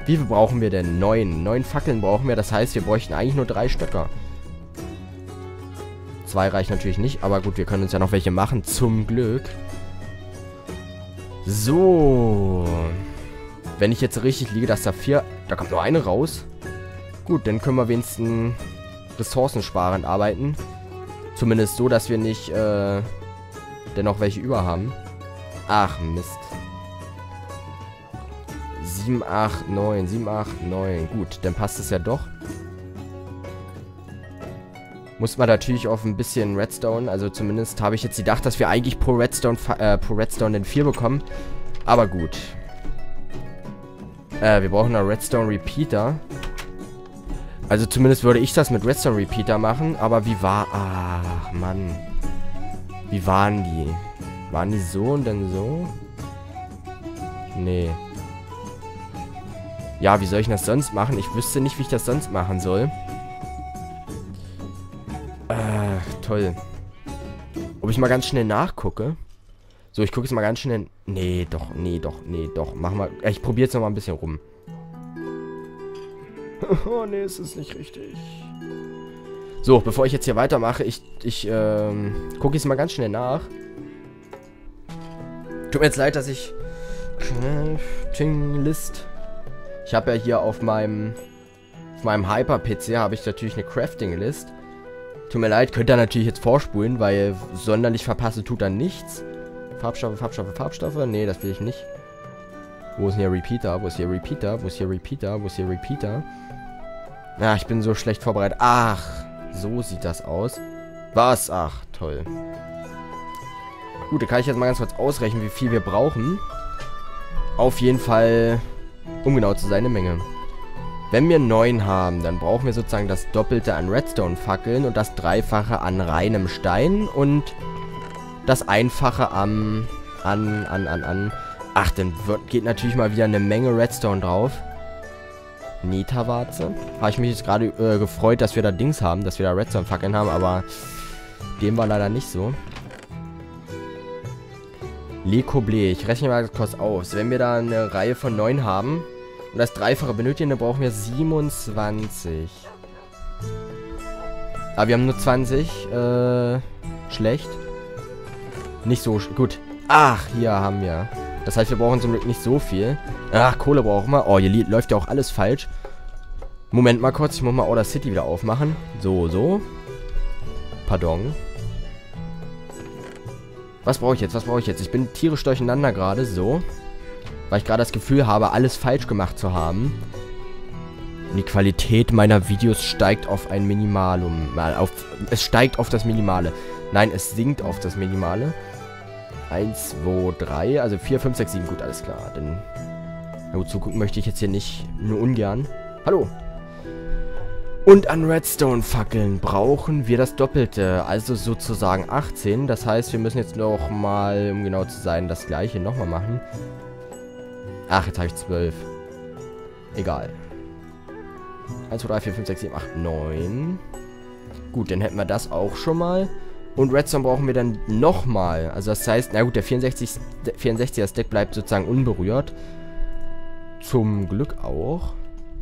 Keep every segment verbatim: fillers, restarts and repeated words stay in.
Wie viel brauchen wir denn? Neun. Neun Fackeln brauchen wir. Das heißt, wir bräuchten eigentlich nur drei Stöcker. Zwei reichen natürlich nicht. Aber gut, wir können uns ja noch welche machen. Zum Glück. So. Wenn ich jetzt richtig liege, dass da vier... Da kommt nur eine raus. Gut, dann können wir wenigstens ressourcensparend arbeiten. Zumindest so, dass wir nicht äh, dennoch welche über haben. Ach, Mist. sieben, acht, neun. sieben, acht, neun. Gut, dann passt es ja doch. Muss man natürlich auf ein bisschen Redstone. Also zumindest habe ich jetzt gedacht, dass wir eigentlich pro Redstone, äh, pro Redstone den vier bekommen. Aber gut. Äh, wir brauchen einen Redstone Repeater. Also zumindest würde ich das mit Redstone Repeater machen. Aber wie war... Ach, Mann. Wie waren die? Waren die so und dann so? Nee. Ja, wie soll ich das sonst machen? Ich wüsste nicht, wie ich das sonst machen soll. Äh, toll. Ob ich mal ganz schnell nachgucke? So, ich gucke jetzt mal ganz schnell... Nee, doch, nee, doch, nee, doch. Mach mal... Ich probiere jetzt noch mal ein bisschen rum. Oh, nee, es ist nicht richtig. So, bevor ich jetzt hier weitermache, ich, ich, ähm, gucke jetzt mal ganz schnell nach. Tut mir jetzt leid, dass ich... Crafting List... Ich habe ja hier auf meinem... Auf meinem Hyper-P C habe ich natürlich eine Crafting List. Tut mir leid, könnt ihr natürlich jetzt vorspulen, weil sonderlich verpasse tut dann nichts. Farbstoffe, Farbstoffe, Farbstoffe. Nee, das will ich nicht. Wo ist denn hier Repeater? Wo ist hier Repeater? Wo ist hier Repeater? Wo ist hier Repeater? Ja, ich bin so schlecht vorbereitet. Ach, so sieht das aus. Was? Ach, toll. Gut, da kann ich jetzt mal ganz kurz ausrechnen, wie viel wir brauchen. Auf jeden Fall, um genau zu sein, eine Menge. Wenn wir neun haben, dann brauchen wir sozusagen das Doppelte an Redstone-Fackeln und das Dreifache an reinem Stein und das Einfache am... an, an, an, an... Ach, dann wird, geht natürlich mal wieder eine Menge Redstone drauf. Netherwarze. Habe ich mich jetzt gerade äh, gefreut, dass wir da Dings haben, dass wir da Redstone-Fackeln haben, aber dem war leider nicht so. Le Coblé. Ich rechne mal kurz aus. Wenn wir da eine Reihe von neun haben und das Dreifache benötigen, dann brauchen wir siebenundzwanzig. Aber wir haben nur zwanzig. Äh, schlecht. Nicht so sch gut. Ach, hier haben wir. Das heißt, wir brauchen zum Glück nicht so viel. Ach, Kohle brauchen wir. Oh, hier läuft ja auch alles falsch. Moment mal kurz. Ich muss mal Outer City wieder aufmachen. So, so. Pardon. Was brauche ich jetzt? Was brauche ich jetzt? Ich bin tierisch durcheinander gerade. So. Weil ich gerade das Gefühl habe, alles falsch gemacht zu haben. Und die Qualität meiner Videos steigt auf ein Minimalum. Auf, es steigt auf das Minimale. Nein, es sinkt auf das Minimale. eins, zwei, drei, also vier, fünf, sechs, sieben, gut, alles klar. Denn, na gut, zugucken möchte ich jetzt hier nicht, nur ungern. Hallo. Und an Redstone-Fackeln brauchen wir das Doppelte, also sozusagen achtzehn. Das heißt, wir müssen jetzt noch mal, um genau zu sein, das gleiche nochmal machen. Ach, jetzt habe ich zwölf. Egal. eins, zwei, drei, vier, fünf, sechs, sieben, acht, neun. Gut, dann hätten wir das auch schon mal. Und Redstone brauchen wir dann nochmal. Also das heißt, na gut, der vierundsechziger Stack bleibt sozusagen unberührt. Zum Glück auch.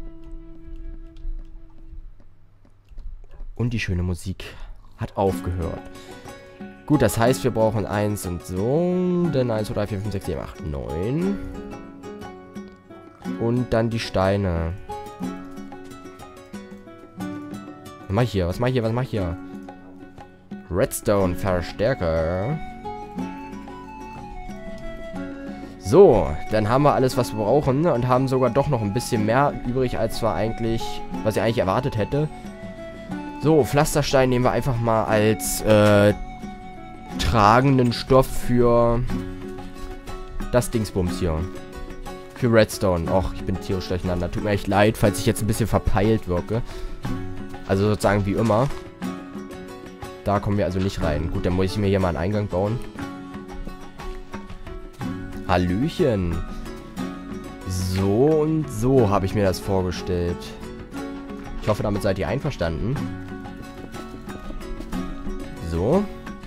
Und die schöne Musik hat aufgehört. Gut, das heißt, wir brauchen eins und so. Dann eins, zwei, drei, vier, fünf, sechs, sieben, acht, neun. Und dann die Steine. Was mach ich hier? Was mach ich hier? Was mach ich hier? Redstone Verstärker. So, dann haben wir alles, was wir brauchen und haben sogar doch noch ein bisschen mehr übrig, als wir eigentlich, was ich eigentlich erwartet hätte. So, Pflasterstein nehmen wir einfach mal als äh, tragenden Stoff für das Dingsbums hier. Für Redstone. Och, ich bin tierisch durcheinander. Tut mir echt leid, falls ich jetzt ein bisschen verpeilt wirke. Also sozusagen wie immer. Da kommen wir also nicht rein. Gut, dann muss ich mir hier mal einen Eingang bauen. Hallöchen. So und so habe ich mir das vorgestellt. Ich hoffe, damit seid ihr einverstanden. So.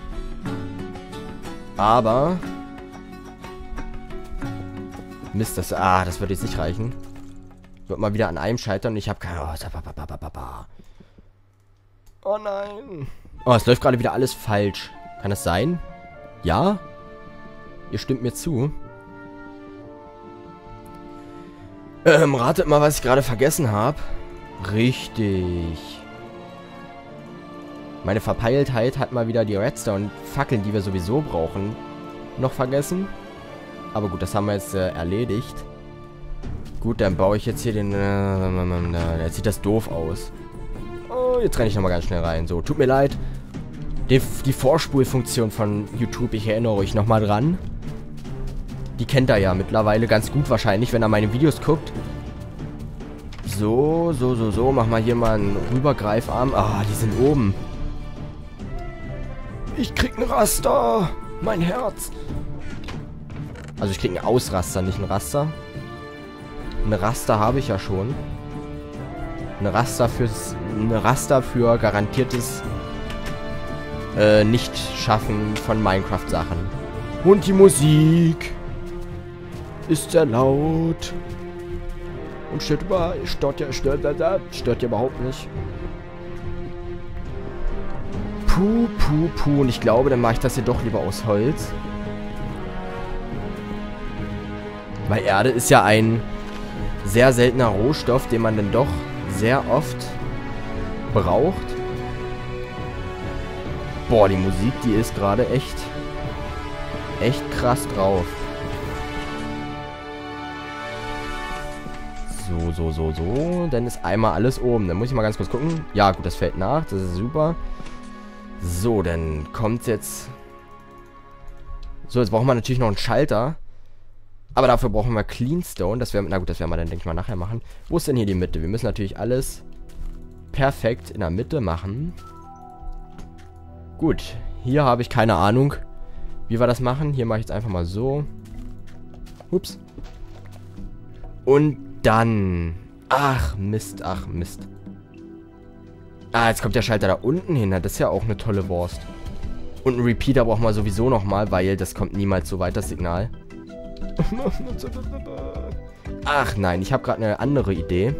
Aber... Mist, das... Ah, das wird jetzt nicht reichen. Wird mal wieder an einem scheitern und ich habe keine... Oh nein. Oh, es läuft gerade wieder alles falsch. Kann das sein? Ja? Ihr stimmt mir zu. Ähm, ratet mal, was ich gerade vergessen habe. Richtig. Meine Verpeiltheit hat mal wieder die Redstone-Fackeln, die wir sowieso brauchen, noch vergessen. Aber gut, das haben wir jetzt äh, erledigt. Gut, dann baue ich jetzt hier den... Äh, jetzt sieht das doof aus. Oh, jetzt renne ich nochmal ganz schnell rein. So, tut mir leid. Die, die Vorspulfunktion von YouTube, ich erinnere euch nochmal dran. Die kennt er ja mittlerweile ganz gut wahrscheinlich, wenn er meine Videos guckt. So, so, so, so. Mach mal hier mal einen Rübergreifarm. Ah, die sind oben. Ich krieg ein Raster. Mein Herz. Also ich krieg einen Ausraster, nicht ein Raster. Ein Raster habe ich ja schon. Ein Raster fürs... Ein Raster für garantiertes... Äh, Nicht-Schaffen von Minecraft-Sachen. Und die Musik ist sehr laut. Und stört über... Stört ja... Stört, stört ja überhaupt nicht. Puh, puh, puh. Und ich glaube, dann mache ich das hier doch lieber aus Holz. Weil Erde ist ja ein sehr seltener Rohstoff, den man dann doch sehr oft braucht. Boah, die Musik, die ist gerade echt, echt krass drauf. So, so, so, so. Dann ist einmal alles oben. Dann muss ich mal ganz kurz gucken. Ja, gut, das fällt nach. Das ist super. So, dann kommt jetzt... So, jetzt brauchen wir natürlich noch einen Schalter. Aber dafür brauchen wir Cleanstone. Das wäre, na gut, das werden wir dann, denke ich mal, nachher machen. Wo ist denn hier die Mitte? Wir müssen natürlich alles perfekt in der Mitte machen. Gut, hier habe ich keine Ahnung, wie wir das machen. Hier mache ich jetzt einfach mal so. Ups. Und dann... Ach, Mist, ach, Mist. Ah, jetzt kommt der Schalter da unten hin. Das ist ja auch eine tolle Wurst. Und ein Repeater brauchen wir sowieso nochmal, weil das kommt niemals so weit, das Signal. Ach nein, ich habe gerade eine andere Idee.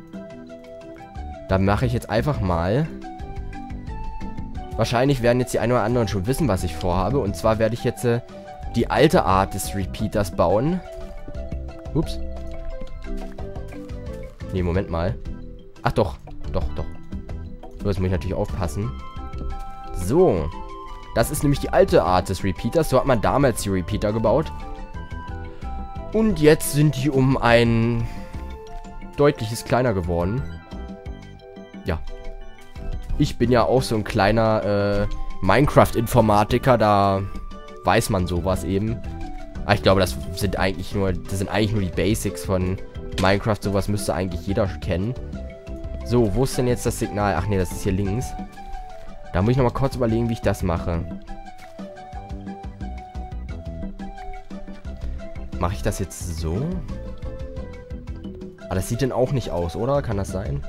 Da mache ich jetzt einfach mal... Wahrscheinlich werden jetzt die einen oder anderen schon wissen, was ich vorhabe. Und zwar werde ich jetzt äh, die alte Art des Repeaters bauen. Ups. Nee, Moment mal. Ach doch, doch, doch. So, jetzt muss ich natürlich aufpassen. So. Das ist nämlich die alte Art des Repeaters. So hat man damals die Repeater gebaut. Und jetzt sind die um ein deutliches kleiner geworden. Ja. Ich bin ja auch so ein kleiner äh, Minecraft-Informatiker, da weiß man sowas eben. Aber ich glaube, das sind eigentlich nur, das sind eigentlich nur die Basics von Minecraft. Sowas müsste eigentlich jeder kennen. So, wo ist denn jetzt das Signal? Ach nee, das ist hier links. Da muss ich nochmal kurz überlegen, wie ich das mache. Mache ich das jetzt so? Aber das sieht denn auch nicht aus, oder? Kann das sein?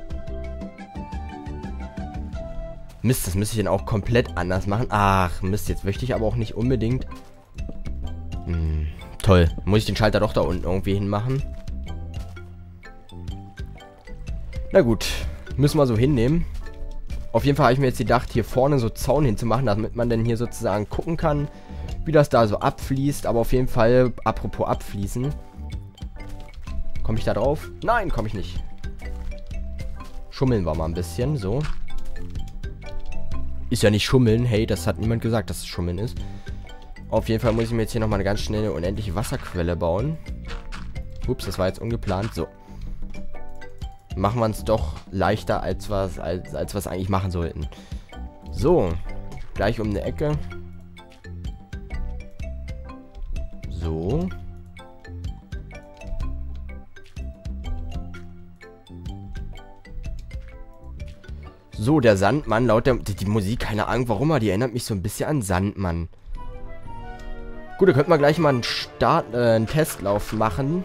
Mist, das müsste ich dann auch komplett anders machen. Ach, Mist, jetzt möchte ich aber auch nicht unbedingt... Hm, toll. Muss ich den Schalter doch da unten irgendwie hinmachen? Na gut, müssen wir so hinnehmen. Auf jeden Fall habe ich mir jetzt gedacht, hier vorne so Zaun hinzumachen, damit man dann hier sozusagen gucken kann, wie das da so abfließt. Aber auf jeden Fall, apropos abfließen. Komme ich da drauf? Nein, komme ich nicht. Schummeln wir mal ein bisschen, so. Ist ja nicht schummeln. Hey, das hat niemand gesagt, dass es schummeln ist. Auf jeden Fall muss ich mir jetzt hier nochmal eine ganz schnelle, unendliche Wasserquelle bauen. Ups, das war jetzt ungeplant. So. Machen wir es doch leichter, als wir als, als wir es eigentlich machen sollten. So. Gleich um eine Ecke. So. So, der Sandmann, laut der... Die, die Musik, keine Ahnung warum, aber die erinnert mich so ein bisschen an Sandmann. Gut, da könnten wir gleich mal einen Start, äh, einen Testlauf machen.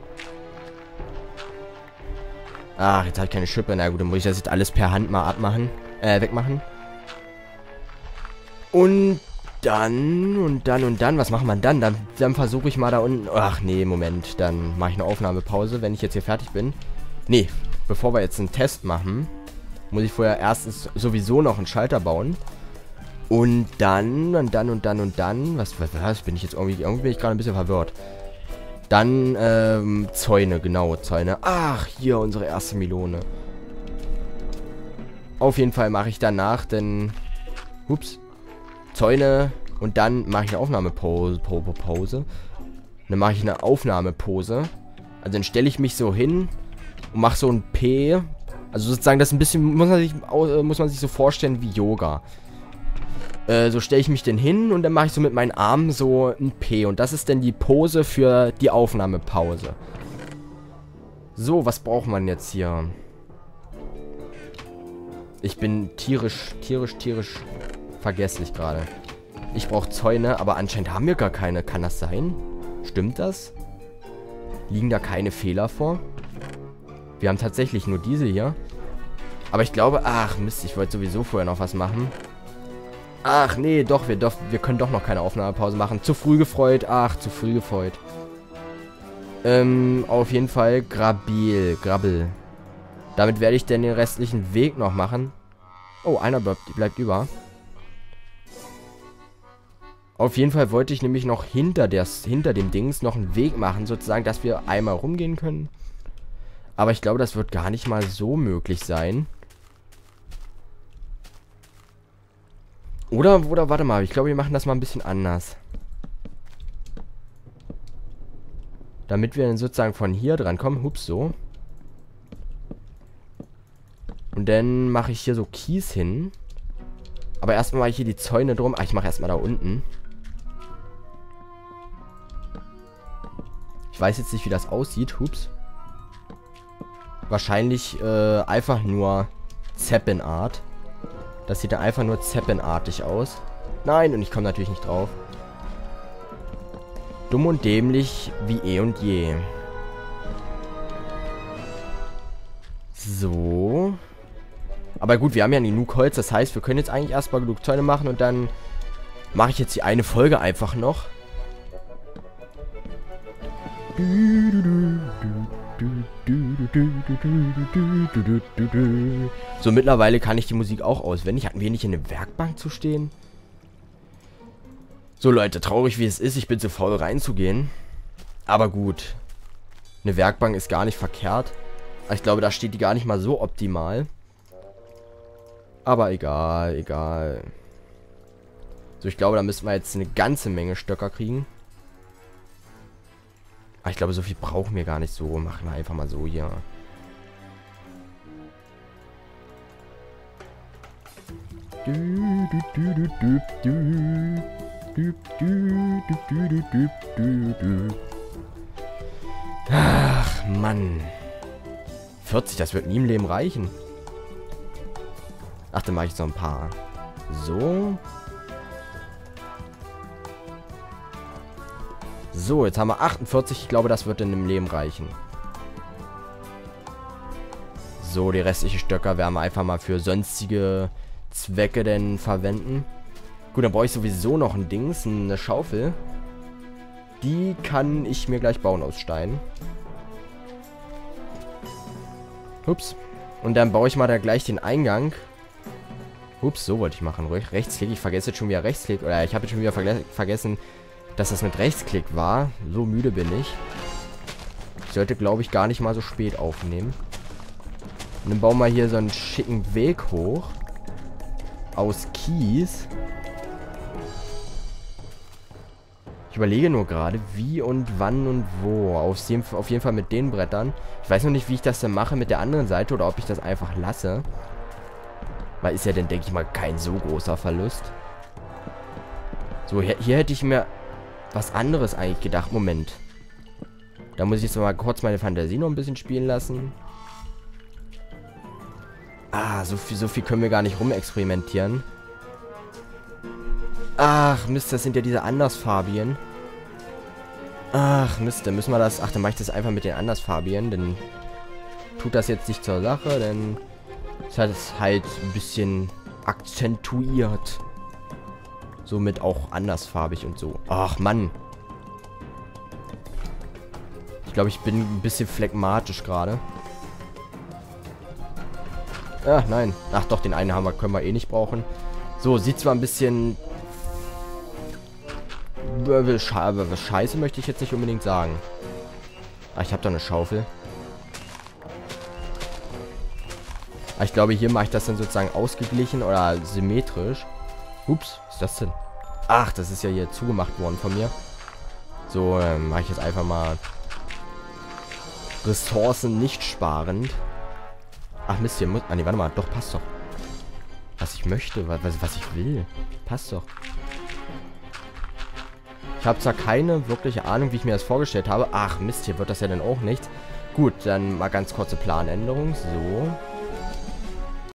Ach, jetzt habe ich keine Schippe. Na gut, dann muss ich das jetzt alles per Hand mal abmachen. Äh, wegmachen. Und dann, und dann, und dann, was macht man dann? Dann, dann versuche ich mal da unten... Ach nee, Moment. Dann mache ich eine Aufnahmepause, wenn ich jetzt hier fertig bin. Nee, bevor wir jetzt einen Test machen, muss ich vorher erstens sowieso noch einen Schalter bauen. Und dann, und dann, und dann, und dann, was, was, was bin ich jetzt irgendwie, irgendwie bin ich gerade ein bisschen verwirrt. Dann, ähm, Zäune, genau, Zäune. Ach, hier, unsere erste Melone. Auf jeden Fall mache ich danach, denn, ups, Zäune und dann mache ich eine Aufnahmepose, Pose, Pose. Dann mache ich eine Aufnahmepose. Also dann stelle ich mich so hin und mache so ein P. Also sozusagen das ein bisschen, muss man sich, muss man sich so vorstellen wie Yoga. Äh, so stelle ich mich denn hin und dann mache ich so mit meinen Armen so ein P. Und das ist dann die Pose für die Aufnahmepause. So, was braucht man jetzt hier? Ich bin tierisch, tierisch, tierisch vergesslich gerade. Ich brauche Zäune, aber anscheinend haben wir gar keine. Kann das sein? Stimmt das? Liegen da keine Fehler vor? Wir haben tatsächlich nur diese hier. Aber ich glaube... Ach, Mist, ich wollte sowieso vorher noch was machen. Ach, nee, doch wir, doch, wir können doch noch keine Aufnahmepause machen. Zu früh gefreut. Ach, zu früh gefreut. Ähm, auf jeden Fall Grabil, Grabbel. Damit werde ich denn den restlichen Weg noch machen. Oh, einer bleibt, bleibt über. Auf jeden Fall wollte ich nämlich noch hinter, der, hinter dem Dings noch einen Weg machen, sozusagen, dass wir einmal rumgehen können. Aber ich glaube, das wird gar nicht mal so möglich sein. Oder, oder, warte mal, ich glaube, wir machen das mal ein bisschen anders. Damit wir dann sozusagen von hier dran kommen. Hups, so. Und dann mache ich hier so Kies hin. Aber erstmal mache ich hier die Zäune drum. Ah, ich mache erstmal da unten. Ich weiß jetzt nicht, wie das aussieht. Hups. Wahrscheinlich äh, einfach nur Zeppenart. Das sieht ja einfach nur Zeppenartig aus. Nein, und ich komme natürlich nicht drauf. Dumm und dämlich wie eh und je. So. Aber gut, wir haben ja genug Holz. Das heißt, wir können jetzt eigentlich erstmal genug Zäune machen. Und dann mache ich jetzt die eine Folge einfach noch. So, mittlerweile kann ich die Musik auch auswendig. Hatten wir nicht in der Werkbank zu stehen? So, Leute, traurig wie es ist, ich bin zu faul reinzugehen. Aber gut. Eine Werkbank ist gar nicht verkehrt. Ich glaube, da steht die gar nicht mal so optimal. Aber egal, egal. So, ich glaube, da müssen wir jetzt eine ganze Menge Stöcker kriegen. Aber ich glaube, so viel brauchen wir gar nicht so. Machen wir einfach mal so hier. Ach, Mann. vierzig, das wird nie im Leben reichen. Ach, dann mache ich jetzt noch ein paar. So. So, jetzt haben wir achtundvierzig. Ich glaube, das wird dann im Leben reichen. So, die restlichen Stöcker werden wir einfach mal für sonstige Zwecke denn verwenden. Gut, dann brauche ich sowieso noch ein Dings, eine Schaufel. Die kann ich mir gleich bauen aus Stein. Ups. Und dann baue ich mal da gleich den Eingang. Ups, so wollte ich machen. Rechtsklick, ich vergesse jetzt schon wieder Rechtsklick. Oder ich habe jetzt schon wieder verge vergessen, dass das mit Rechtsklick war. So müde bin ich. Ich sollte, glaube ich, gar nicht mal so spät aufnehmen. Und dann bauen wir hier so einen schicken Weg hoch. Aus Kies. Ich überlege nur gerade, wie und wann und wo. Auf jeden, auf jeden Fall mit den Brettern. Ich weiß noch nicht, wie ich das dann mache mit der anderen Seite oder ob ich das einfach lasse. Weil ist ja dann, denke ich mal, kein so großer Verlust. So, hier, hier hätte ich mir was anderes eigentlich gedacht. Moment. Da muss ich jetzt mal kurz meine Fantasie noch ein bisschen spielen lassen. Ah, so viel, so viel können wir gar nicht rumexperimentieren. Ach, Mist, das sind ja diese Andersfarbien. Ach, Mist, dann müssen wir das... Ach, dann mache ich das einfach mit den Andersfarbien. Dann tut das jetzt nicht zur Sache, denn es hat es halt ein bisschen akzentuiert. Somit auch andersfarbig und so. Ach, Mann. Ich glaube, ich bin ein bisschen phlegmatisch gerade. Ach, nein. Ach doch, den einen Hammer können wir eh nicht brauchen. So, sieht zwar ein bisschen... Scheiße möchte ich jetzt nicht unbedingt sagen. Ah, ich habe da eine Schaufel. Ah, ich glaube, hier mache ich das dann sozusagen ausgeglichen oder symmetrisch. Ups, was ist das denn? Ach, das ist ja hier zugemacht worden von mir. So, dann mache ich jetzt einfach mal Ressourcen nicht sparend. Ach Mist, hier muss... Ah, nee, warte mal. Doch, passt doch. Was ich möchte, was, was ich will. Passt doch. Ich habe zwar keine wirkliche Ahnung, wie ich mir das vorgestellt habe. Ach Mist, hier wird das ja dann auch nichts. Gut, dann mal ganz kurze Planänderung. So.